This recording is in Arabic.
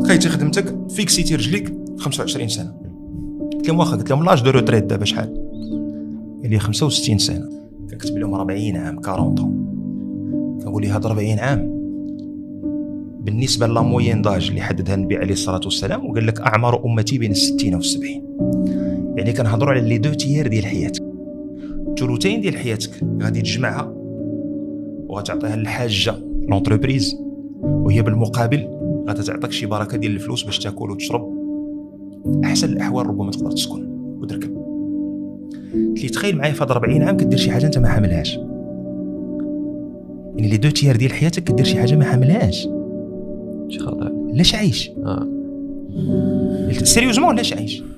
لقيتي خدمتك فيكسيتي رجليك 25 سنه. قلت لهم واخا، قلت لهم لاج دو روتريت دابا شحال؟ قال لي 65 سنه. كنكتب لهم 40 عام 40 طون. كنقول لي هاد 40 عام بالنسبه لا موين داج اللي حددها النبي عليه الصلاه والسلام، وقال لك اعمار امتي بين 60 و70. يعني كنهضروا على لي دو تيير ديال حياتك. الثلثين ديال حياتك غادي تجمعها وغتعطيها للحاجه لونتربريز، وهي بالمقابل غادي تعطيك شي بركه ديال الفلوس باش تاكل وتشرب. احسن الاحوال ربما تقدر تسكن وتركب. قلت لي تخيل معايا في هاد 40 عام كدير شي حاجه انت ما حاملهاش. يعني لي دو تيير ديال حياتك كدير شي حاجه ما حاملهاش. شي خطر لاش عايش؟ سيريوزمون لاش عايش؟